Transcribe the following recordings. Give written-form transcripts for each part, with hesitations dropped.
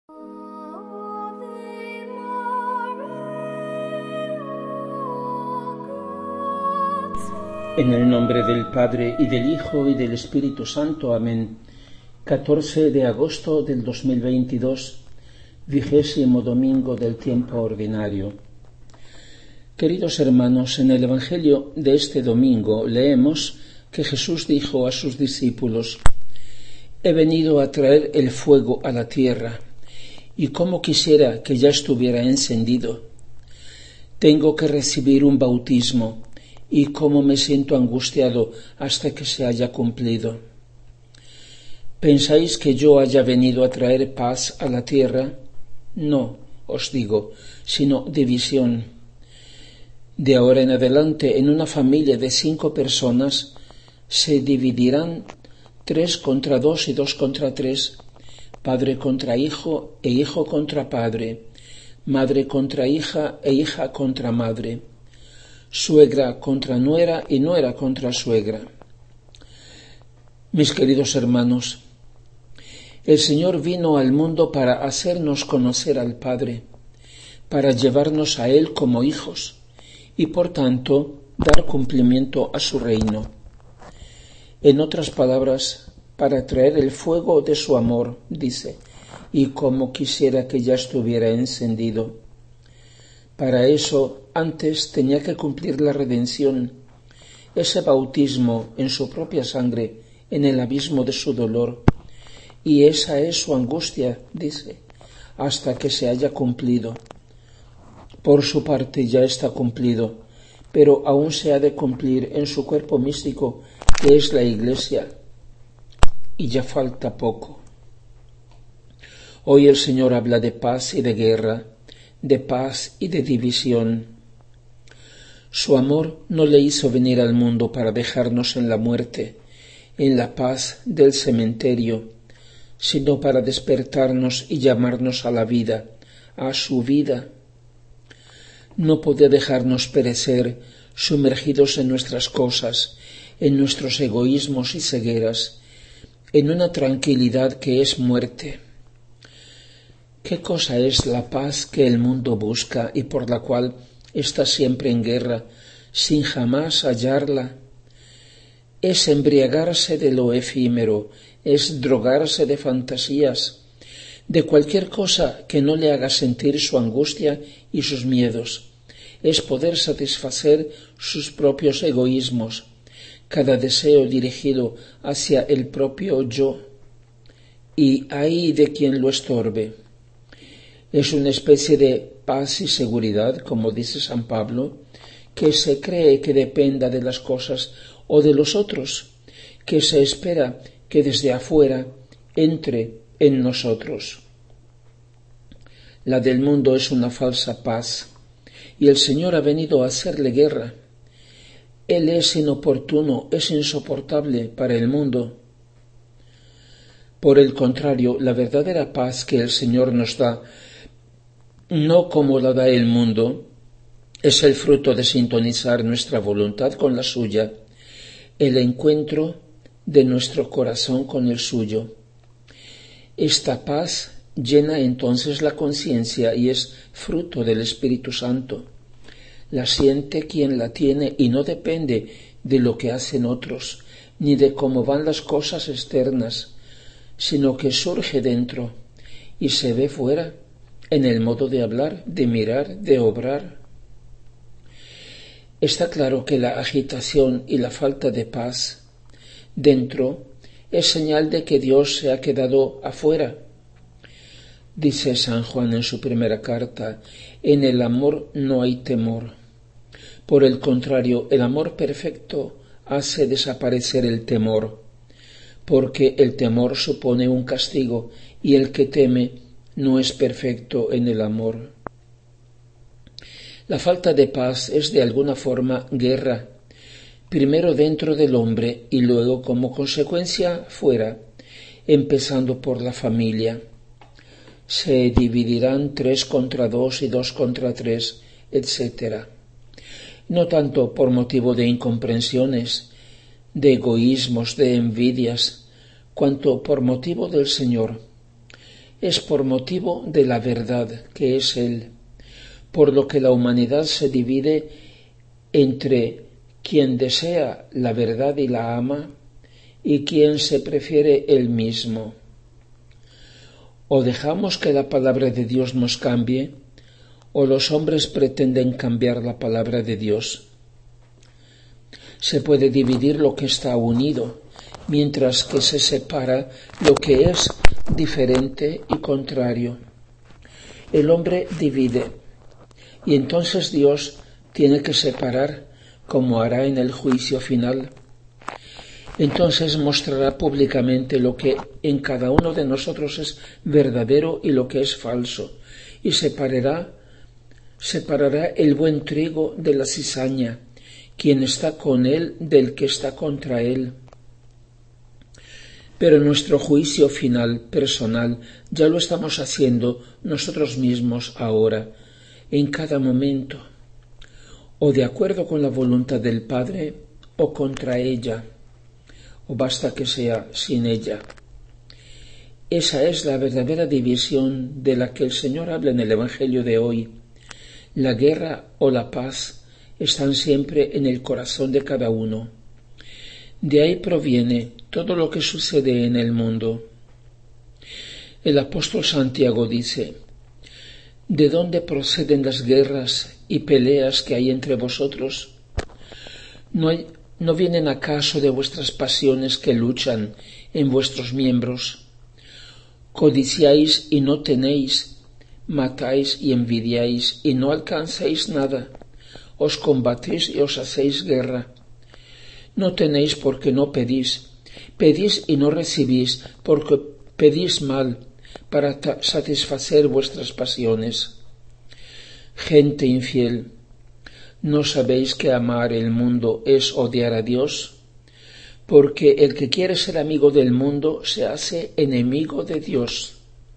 En el nombre del Padre, y del Hijo, y del Espíritu Santo. Amén. 14 de agosto del 2022, 20º domingo del tiempo ordinario. Queridos hermanos, en el Evangelio de este domingo leemos que Jesús dijo a sus discípulos: «He venido a traer el fuego a la tierra, y cómo quisiera que ya estuviera encendido. Tengo que recibir un bautismo, y cómo me siento angustiado hasta que se haya cumplido. ¿Pensáis que yo haya venido a traer paz a la tierra? No, os digo, sino división. De ahora en adelante, en una familia de 5 personas, se dividirán 3 contra 2 y 2 contra 3, padre contra hijo e hijo contra padre, madre contra hija e hija contra madre, suegra contra nuera y nuera contra suegra». Mis queridos hermanos, el Señor vino al mundo para hacernos conocer al Padre, para llevarnos a Él como hijos y por tanto dar cumplimiento a su reino. En otras palabras, para traer el fuego de su amor, dice, y como quisiera que ya estuviera encendido. Para eso, antes tenía que cumplir la redención, ese bautismo en su propia sangre, en el abismo de su dolor, y esa es su angustia, dice, hasta que se haya cumplido. Por su parte ya está cumplido, pero aún se ha de cumplir en su cuerpo místico, que es la Iglesia, y ya falta poco. Hoy el Señor habla de paz y de guerra, de paz y de división. Su amor no le hizo venir al mundo para dejarnos en la muerte, en la paz del cementerio, sino para despertarnos y llamarnos a la vida, a su vida. No puede dejarnos perecer sumergidos en nuestras cosas, en nuestros egoísmos y cegueras, en una tranquilidad que es muerte. ¿Qué cosa es la paz que el mundo busca y por la cual está siempre en guerra, sin jamás hallarla? Es embriagarse de lo efímero, es drogarse de fantasías, de cualquier cosa que no le haga sentir su angustia y sus miedos. Es poder satisfacer sus propios egoísmos, cada deseo dirigido hacia el propio yo, y ay de quien lo estorbe. Es una especie de paz y seguridad, como dice San Pablo, que se cree que dependa de las cosas o de los otros, que se espera que desde afuera entre en nosotros. La del mundo es una falsa paz, y el Señor ha venido a hacerle guerra. Él es inoportuno, es insoportable para el mundo. Por el contrario, la verdadera paz que el Señor nos da, no como la da el mundo, es el fruto de sintonizar nuestra voluntad con la suya, el encuentro de nuestro corazón con el suyo. Esta paz llena entonces la conciencia y es fruto del Espíritu Santo. La siente quien la tiene y no depende de lo que hacen otros, ni de cómo van las cosas externas, sino que surge dentro y se ve fuera, en el modo de hablar, de mirar, de obrar. Está claro que la agitación y la falta de paz dentro es señal de que Dios se ha quedado afuera. Dice San Juan en su primera carta: en el amor no hay temor. Por el contrario, el amor perfecto hace desaparecer el temor, porque el temor supone un castigo y el que teme no es perfecto en el amor. La falta de paz es de alguna forma guerra, primero dentro del hombre y luego como consecuencia fuera, empezando por la familia. Se dividirán 3 contra 2 y 2 contra 3, etc. No tanto por motivo de incomprensiones, de egoísmos, de envidias, cuanto por motivo del Señor, es por motivo de la verdad, que es Él, por lo que la humanidad se divide entre quien desea la verdad y la ama y quien se prefiere él mismo. O dejamos que la palabra de Dios nos cambie, o los hombres pretenden cambiar la palabra de Dios. Se puede dividir lo que está unido, mientras que se separa lo que es diferente y contrario. El hombre divide, y entonces Dios tiene que separar, como hará en el juicio final. Entonces mostrará públicamente lo que en cada uno de nosotros es verdadero y lo que es falso, y separará el buen trigo de la cizaña, quien está con él del que está contra él. Pero nuestro juicio final, personal, ya lo estamos haciendo nosotros mismos ahora, en cada momento, o de acuerdo con la voluntad del Padre, o contra ella, o basta que sea sin ella. Esa es la verdadera división de la que el Señor habla en el Evangelio de hoy. La guerra o la paz están siempre en el corazón de cada uno. De ahí proviene todo lo que sucede en el mundo. El apóstol Santiago dice: ¿de dónde proceden las guerras y peleas que hay entre vosotros? ¿No vienen acaso de vuestras pasiones que luchan en vuestros miembros? Codiciáis y no tenéis, matáis y envidiáis y no alcanzáis nada, os combatís y os hacéis guerra. No tenéis porque no pedís, pedís y no recibís porque pedís mal, para satisfacer vuestras pasiones. Gente infiel, ¿no sabéis que amar el mundo es odiar a Dios? Porque el que quiere ser amigo del mundo se hace enemigo de Dios.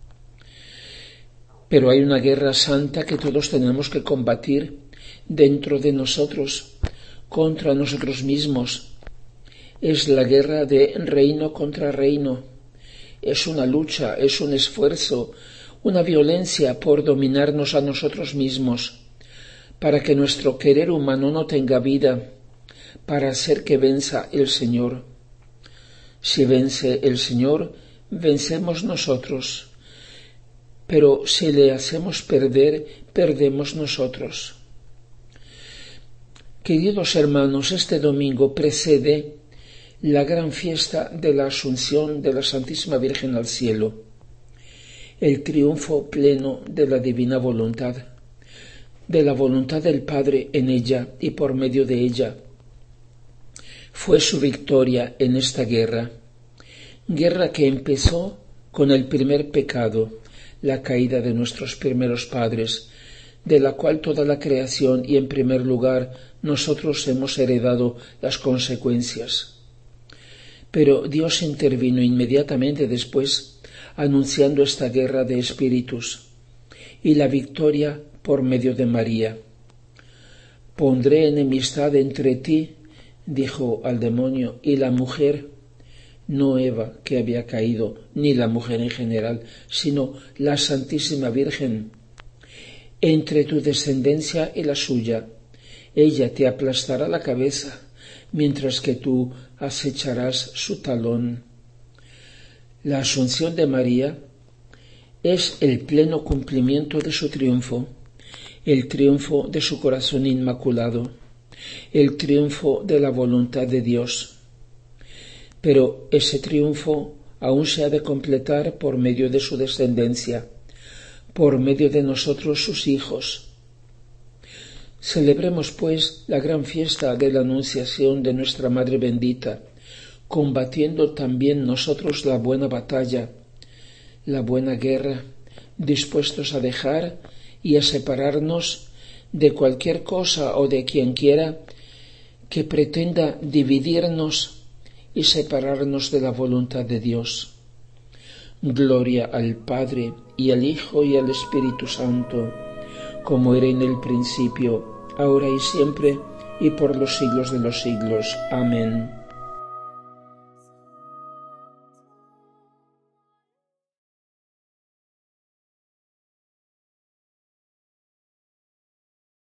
Pero hay una guerra santa que todos tenemos que combatir dentro de nosotros, contra nosotros mismos. Es la guerra de reino contra reino. Es una lucha, es un esfuerzo, una violencia por dominarnos a nosotros mismos, para que nuestro querer humano no tenga vida, para hacer que venza el Señor. Si vence el Señor, vencemos nosotros, pero si le hacemos perder, perdemos nosotros. Queridos hermanos, este domingo precede la gran fiesta de la Asunción de la Santísima Virgen al cielo, el triunfo pleno de la divina voluntad, de la voluntad del Padre en ella y por medio de ella. Fue su victoria en esta guerra que empezó con el primer pecado, la caída de nuestros primeros padres, de la cual toda la creación y en primer lugar nosotros hemos heredado las consecuencias. Pero Dios intervino inmediatamente después, anunciando esta guerra de espíritus y la victoria por medio de María. Pondré enemistad entre ti, dijo al demonio, y la mujer, no Eva, que había caído, ni la mujer en general, sino la Santísima Virgen, entre tu descendencia y la suya. Ella te aplastará la cabeza, mientras que tú acecharás su talón. La Asunción de María es el pleno cumplimiento de su triunfo, el triunfo de su corazón inmaculado, el triunfo de la voluntad de Dios. Pero ese triunfo aún se ha de completar por medio de su descendencia, por medio de nosotros sus hijos. Celebremos, pues, la gran fiesta de la Anunciación de nuestra Madre bendita, combatiendo también nosotros la buena batalla, la buena guerra, dispuestos a dejar y a separarnos de cualquier cosa o de quien quiera que pretenda dividirnos y separarnos de la voluntad de Dios. Gloria al Padre, y al Hijo, y al Espíritu Santo, como era en el principio, ahora y siempre, y por los siglos de los siglos. Amén.